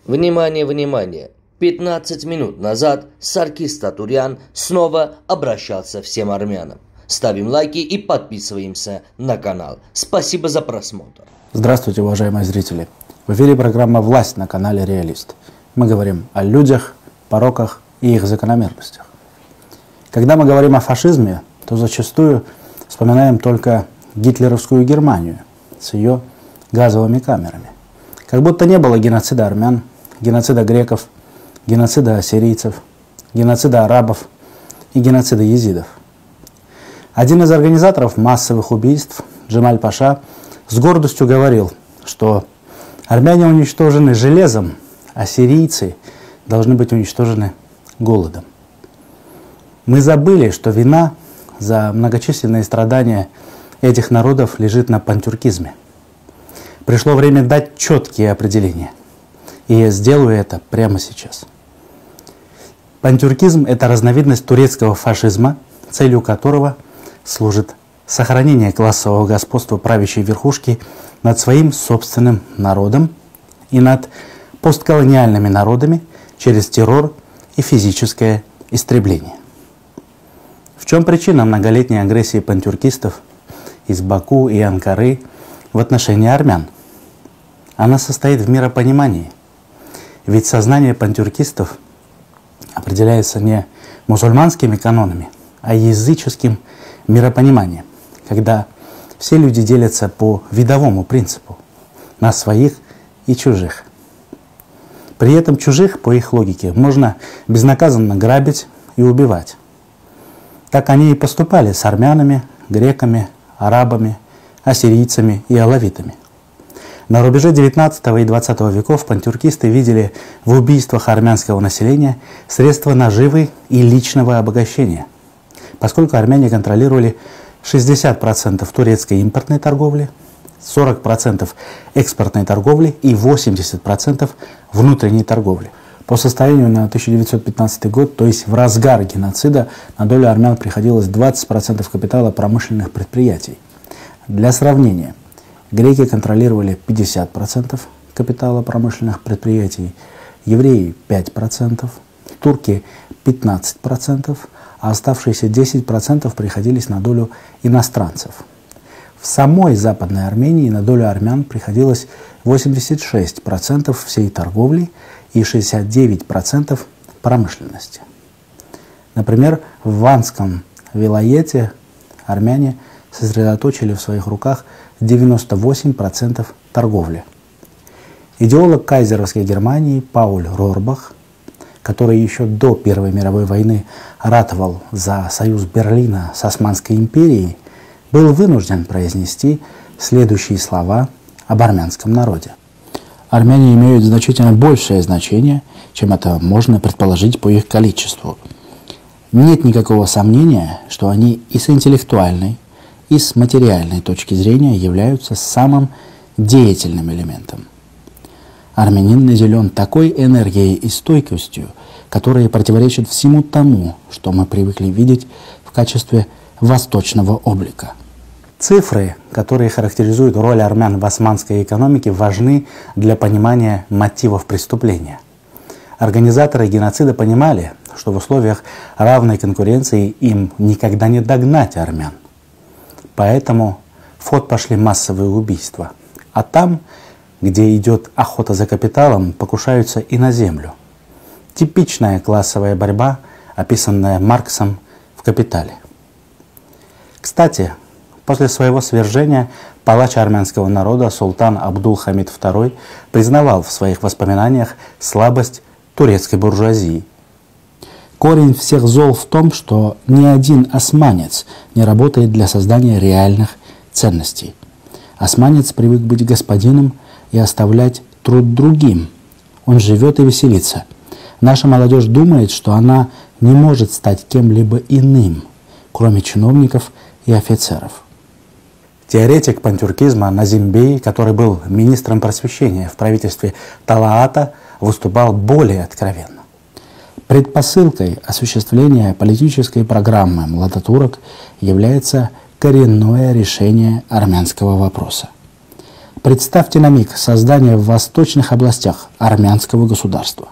Внимание, внимание! 15 минут назад Саркис Татурян снова обращался к всем армянам. Ставим лайки и подписываемся на канал. Спасибо за просмотр. Здравствуйте, уважаемые зрители. В эфире программа «Власть» на канале «Реалист». Мы говорим о людях, пороках и их закономерностях. Когда мы говорим о фашизме, то зачастую вспоминаем только гитлеровскую Германию с ее газовыми камерами. Как будто не было геноцида армян, геноцида греков, геноцида ассирийцев, геноцида арабов и геноцида езидов. Один из организаторов массовых убийств, Джемаль Паша, с гордостью говорил, что армяне уничтожены железом, а сирийцы должны быть уничтожены голодом. Мы забыли, что вина за многочисленные страдания этих народов лежит на пантюркизме. Пришло время дать четкие определения. И я сделаю это прямо сейчас. Пантюркизм – это разновидность турецкого фашизма, целью которого служит сохранение классового господства правящей верхушки над своим собственным народом и над постколониальными народами через террор и физическое истребление. В чем причина многолетней агрессии пантюркистов из Баку и Анкары в отношении армян? Она состоит в миропонимании. Ведь сознание пантюркистов определяется не мусульманскими канонами, а языческим миропониманием, когда все люди делятся по видовому принципу на своих и чужих. При этом чужих, по их логике, можно безнаказанно грабить и убивать. Так они и поступали с армянами, греками, арабами, ассирийцами и алавитами. На рубеже 19 и 20 веков пантюркисты видели в убийствах армянского населения средства наживы и личного обогащения, поскольку армяне контролировали 60% турецкой импортной торговли, 40% экспортной торговли и 80% внутренней торговли. По состоянию на 1915 год, то есть в разгар геноцида, на долю армян приходилось 20% капитала промышленных предприятий. Для сравнения, греки контролировали 50% капитала промышленных предприятий, евреи 5%, турки 15%, а оставшиеся 10% приходились на долю иностранцев. В самой Западной Армении на долю армян приходилось 86% всей торговли и 69% промышленности. Например, в Ванском вилаяте армяне сосредоточили в своих руках 98% торговли. Идеолог кайзеровской Германии Пауль Рорбах, который еще до Первой мировой войны ратовал за союз Берлина с Османской империей, был вынужден произнести следующие слова об армянском народе. Армяне имеют значительно большее значение, чем это можно предположить по их количеству. Нет никакого сомнения, что они и с интеллектуальной, и с материальной точки зрения являются самым деятельным элементом. Армянин наделен такой энергией и стойкостью, которые противоречат всему тому, что мы привыкли видеть в качестве восточного облика. Цифры, которые характеризуют роль армян в османской экономике, важны для понимания мотивов преступления. Организаторы геноцида понимали, что в условиях равной конкуренции им никогда не догнать армян. Поэтому в ход пошли массовые убийства. А там, где идет охота за капиталом, покушаются и на землю. Типичная классовая борьба, описанная Марксом в «Капитале». Кстати, после своего свержения палач армянского народа султан Абдул-Хамид II признавал в своих воспоминаниях слабость турецкой буржуазии. Корень всех зол в том, что ни один османец не работает для создания реальных ценностей. Османец привык быть господином и оставлять труд другим. Он живет и веселится. Наша молодежь думает, что она не может стать кем-либо иным, кроме чиновников и офицеров. Теоретик пантюркизма Назим Бей, который был министром просвещения в правительстве Талаата, выступал более откровенно. Предпосылкой осуществления политической программы младотурок является коренное решение армянского вопроса. Представьте на миг создание в восточных областях армянского государства.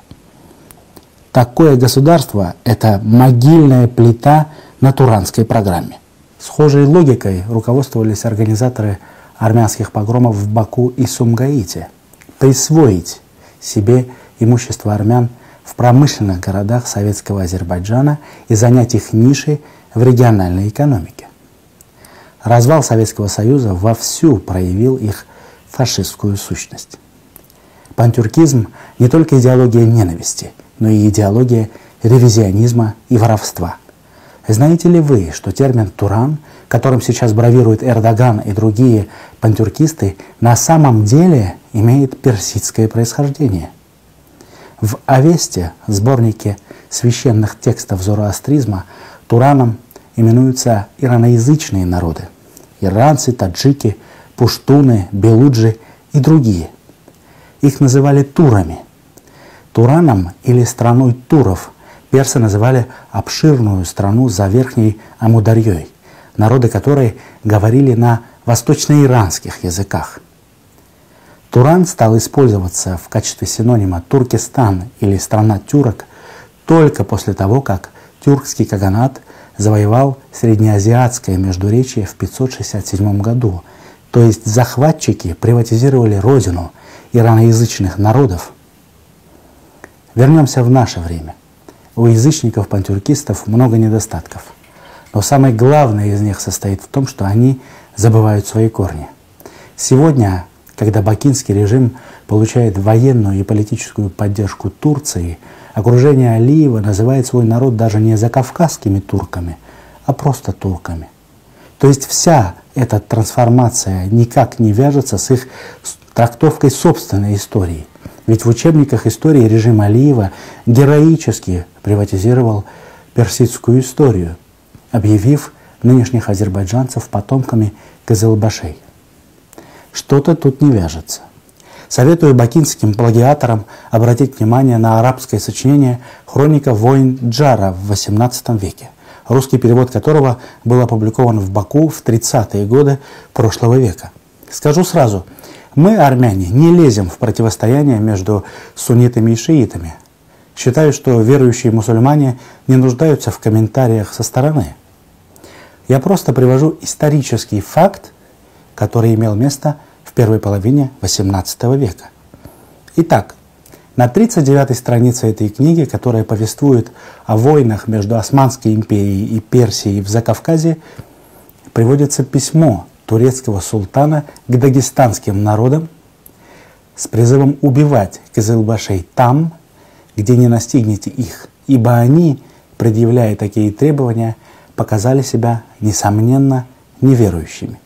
Такое государство – это могильная плита на Туранской программе. Схожей логикой руководствовались организаторы армянских погромов в Баку и Сумгаите – присвоить себе имущество армян в промышленных городах советского Азербайджана и занять их ниши в региональной экономике. Развал Советского Союза вовсю проявил их фашистскую сущность. Пантюркизм – не только идеология ненависти, но и идеология ревизионизма и воровства. Знаете ли вы, что термин «туран», которым сейчас бравирует Эрдоган и другие пантюркисты, на самом деле имеет персидское происхождение? В Авесте, сборнике священных текстов зороастризма, тураном именуются ираноязычные народы – иранцы, таджики, пуштуны, белуджи и другие. Их называли турами. Тураном или страной туров персы называли обширную страну за Верхней Амударьей, народы которой говорили на восточноиранских языках. Туран стал использоваться в качестве синонима Туркестан или страна тюрок только после того, как тюркский каганат завоевал среднеазиатское междуречье в 567 году, то есть захватчики приватизировали родину ираноязычных народов. Вернемся в наше время. У язычников-пантюркистов много недостатков, но самое главное из них состоит в том, что они забывают свои корни. Сегодня, когда бакинский режим получает военную и политическую поддержку Турции, окружение Алиева называет свой народ даже не закавказскими турками, а просто турками. То есть вся эта трансформация никак не вяжется с их трактовкой собственной истории. Ведь в учебниках истории режим Алиева героически приватизировал персидскую историю, объявив нынешних азербайджанцев потомками кызылбашей. Что-то тут не вяжется. Советую бакинским плагиаторам обратить внимание на арабское сочинение «Хроника войн Джара» в XVIII веке, русский перевод которого был опубликован в Баку в 30-е годы прошлого века. Скажу сразу, мы, армяне, не лезем в противостояние между суннитами и шиитами. Считаю, что верующие мусульмане не нуждаются в комментариях со стороны. Я просто привожу исторический факт, который имел место в первой половине XVIII века. Итак, на 39-й странице этой книги, которая повествует о войнах между Османской империей и Персией в Закавказье, приводится письмо турецкого султана к дагестанским народам с призывом убивать кызылбашей там, где не настигнете их, ибо они, предъявляя такие требования, показали себя, несомненно, неверующими.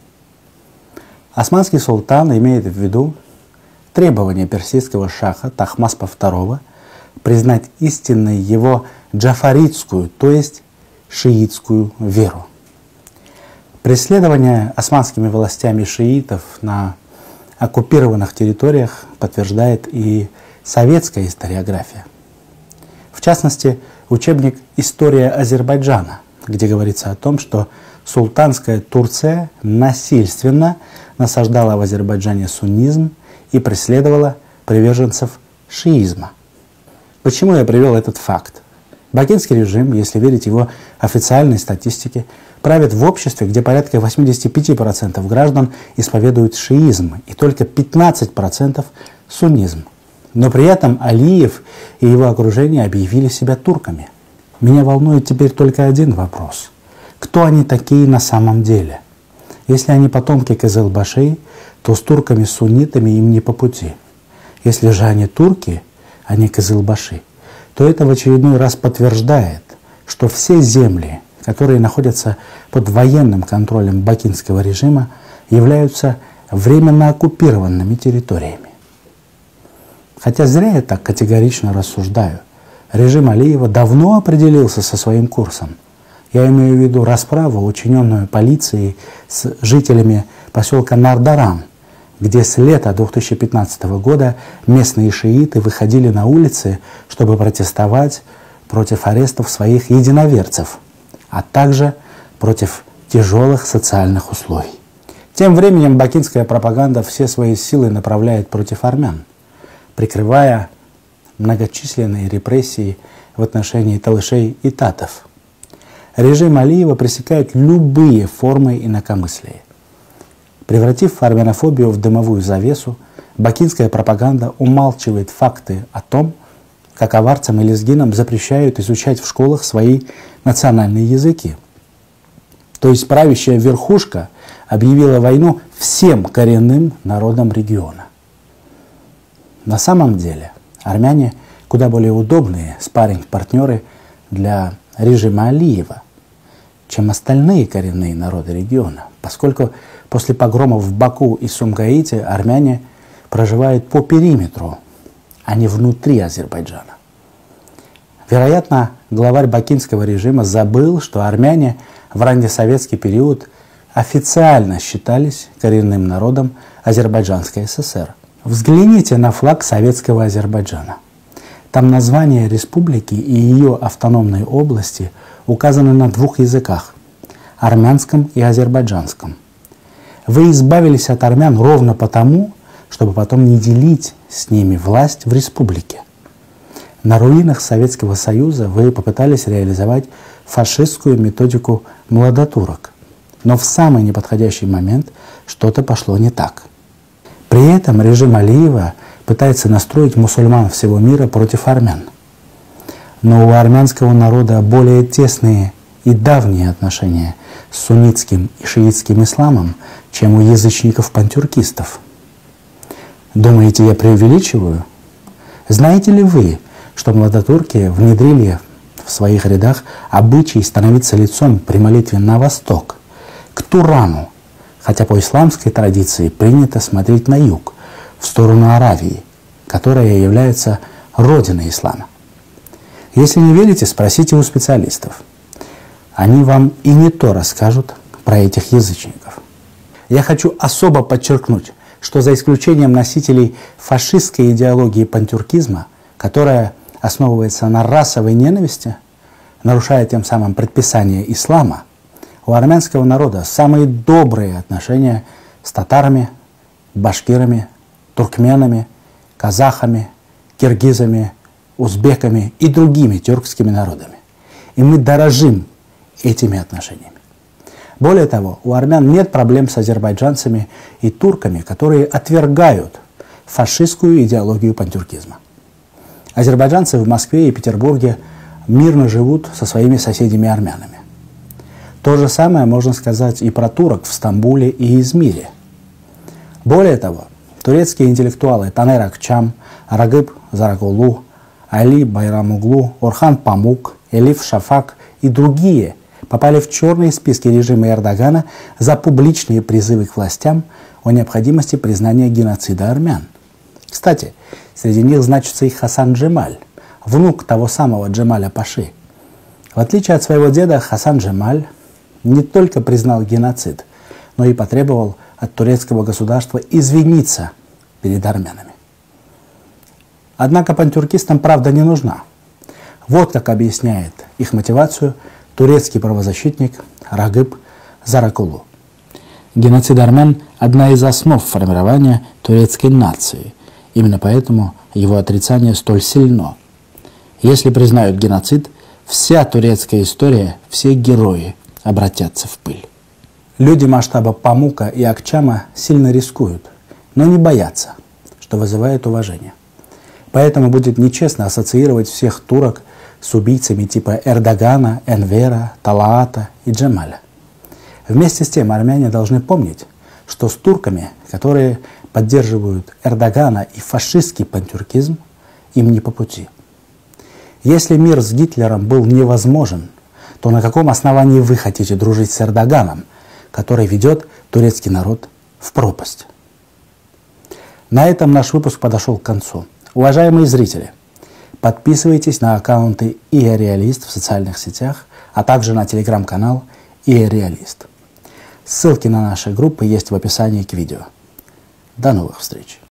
Османский султан имеет в виду требование персидского шаха Тахмаспа II признать истинной его джафаритскую, то есть шиитскую веру. Преследование османскими властями шиитов на оккупированных территориях подтверждает и советская историография. В частности, учебник «История Азербайджана», где говорится о том, что султанская Турция насильственно насаждала в Азербайджане суннизм и преследовала приверженцев шиизма. Почему я привел этот факт? Бакинский режим, если верить его официальной статистике, правит в обществе, где порядка 85% граждан исповедуют шиизм и только 15% суннизм. Но при этом Алиев и его окружение объявили себя турками. Меня волнует теперь только один вопрос. Кто они такие на самом деле? Если они потомки кызылбашей, то с турками-суннитами им не по пути. Если же они турки, а не кызылбаши, то это в очередной раз подтверждает, что все земли, которые находятся под военным контролем бакинского режима, являются временно оккупированными территориями. Хотя зря я так категорично рассуждаю. Режим Алиева давно определился со своим курсом. Я имею в виду расправу, учиненную полицией с жителями поселка Нардаран, где с лета 2015 года местные шииты выходили на улицы, чтобы протестовать против арестов своих единоверцев, а также против тяжелых социальных условий. Тем временем бакинская пропаганда все свои силы направляет против армян, прикрывая многочисленные репрессии в отношении талышей и татов. Режим Алиева пресекает любые формы инакомыслия. Превратив армянофобию в дымовую завесу, бакинская пропаганда умалчивает факты о том, как аварцам и лезгинам запрещают изучать в школах свои национальные языки. То есть правящая верхушка объявила войну всем коренным народам региона. На самом деле армяне куда более удобные спарринг-партнеры для режима Алиева, чем остальные коренные народы региона, поскольку после погромов в Баку и Сумгаите армяне проживают по периметру, а не внутри Азербайджана. Вероятно, главарь бакинского режима забыл, что армяне в раннесоветский период официально считались коренным народом Азербайджанской ССР. Взгляните на флаг советского Азербайджана. Там название республики и ее автономной области указаны на двух языках – армянском и азербайджанском. Вы избавились от армян ровно потому, чтобы потом не делить с ними власть в республике. На руинах Советского Союза вы попытались реализовать фашистскую методику младотурок, но в самый неподходящий момент что-то пошло не так. При этом режим Алиева пытается настроить мусульман всего мира против армян. Но у армянского народа более тесные и давние отношения с суннитским и шиитским исламом, чем у язычников-пантюркистов. Думаете, я преувеличиваю? Знаете ли вы, что младотурки внедрили в своих рядах обычай становиться лицом при молитве на восток, к Турану, хотя по исламской традиции принято смотреть на юг, в сторону Аравии, которая является родиной ислама? Если не верите, спросите у специалистов. Они вам и не то расскажут про этих язычников. Я хочу особо подчеркнуть, что за исключением носителей фашистской идеологии пантюркизма, которая основывается на расовой ненависти, нарушая тем самым предписания ислама, у армянского народа самые добрые отношения с татарами, башкирами, туркменами, казахами, киргизами, узбеками и другими тюркскими народами. И мы дорожим этими отношениями. Более того, у армян нет проблем с азербайджанцами и турками, которые отвергают фашистскую идеологию пантюркизма. Азербайджанцы в Москве и Петербурге мирно живут со своими соседями-армянами. То же самое можно сказать и про турок в Стамбуле и Измире. Более того, турецкие интеллектуалы Танер Акчам, Рагып Заракулу, Али Байрамуглу, Орхан Памук, Элиф Шафак и другие попали в черные списки режима Эрдогана за публичные призывы к властям о необходимости признания геноцида армян. Кстати, среди них значится и Хасан Джемаль, внук того самого Джемаля Паши. В отличие от своего деда, Хасан Джемаль не только признал геноцид, но и потребовал от турецкого государства извиниться перед армянами. Однако пантюркистам правда не нужна. Вот как объясняет их мотивацию турецкий правозащитник Рагып Заракулу. Геноцид армян – одна из основ формирования турецкой нации. Именно поэтому его отрицание столь сильно. Если признают геноцид, вся турецкая история, все герои обратятся в пыль. Люди масштаба Памука и Акчама сильно рискуют, но не боятся, что вызывает уважение. Поэтому будет нечестно ассоциировать всех турок с убийцами типа Эрдогана, Энвера, Талаата и Джемаля. Вместе с тем армяне должны помнить, что с турками, которые поддерживают Эрдогана и фашистский пантюркизм, им не по пути. Если мир с Гитлером был невозможен, то на каком основании вы хотите дружить с Эрдоганом, который ведет турецкий народ в пропасть? На этом наш выпуск подошел к концу. Уважаемые зрители, подписывайтесь на аккаунты ИА-Реалист в социальных сетях, а также на телеграм-канал ИА-Реалист. Ссылки на наши группы есть в описании к видео. До новых встреч!